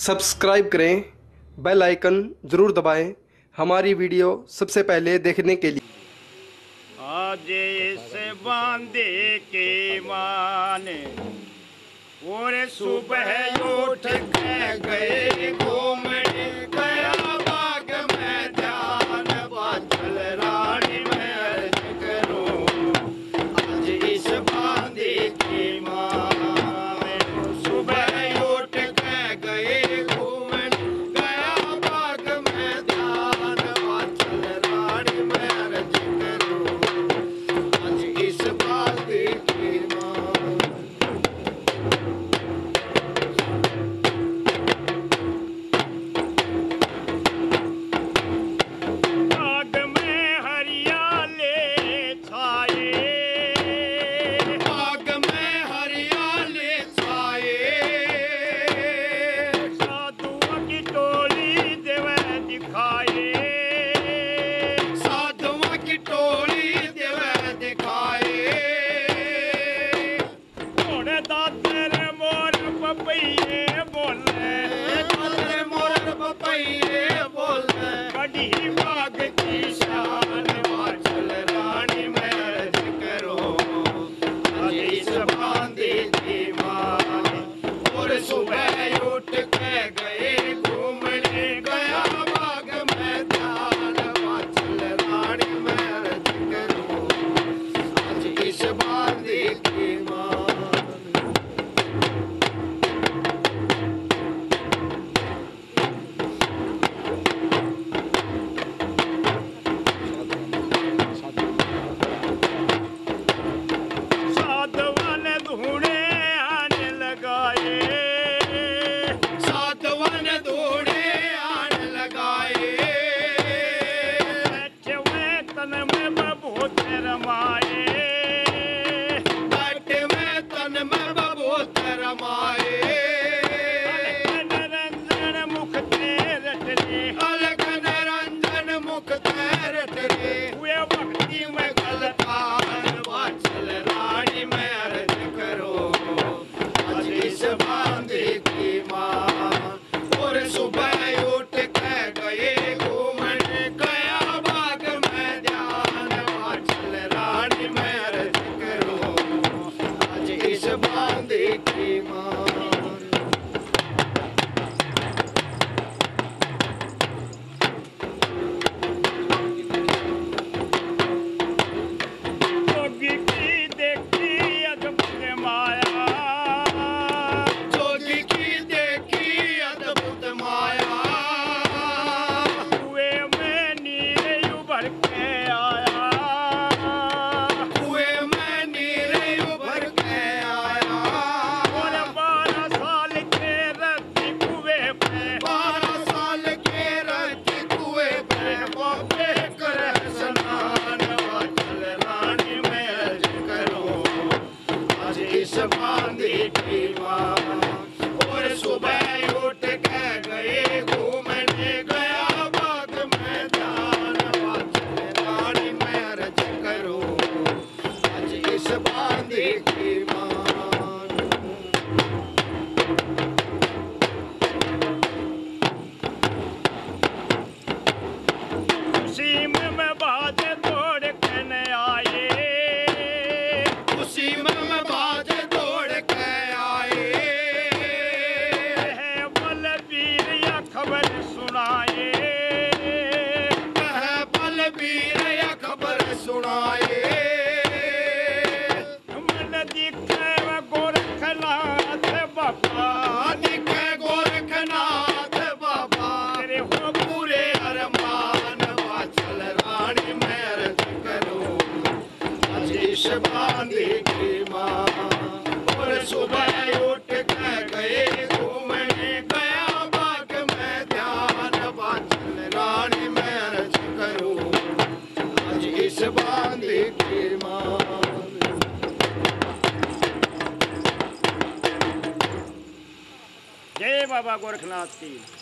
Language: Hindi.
सब्सक्राइब करें, बेल आइकन ज़रूर दबाएं हमारी वीडियो सबसे पहले देखने के लिए। आज इस बांधे के माने और सुबह उठ के गए घूमने गया बाग में ध्यान बादल रानी में अर्ज करो। आज इस बांधे के माने सुबह उठ के गए घूमने गया बाग में ध्यान बादल रानी में अर्ज करो। आज इस बांधे के जय बाबा गोरखनाथ की।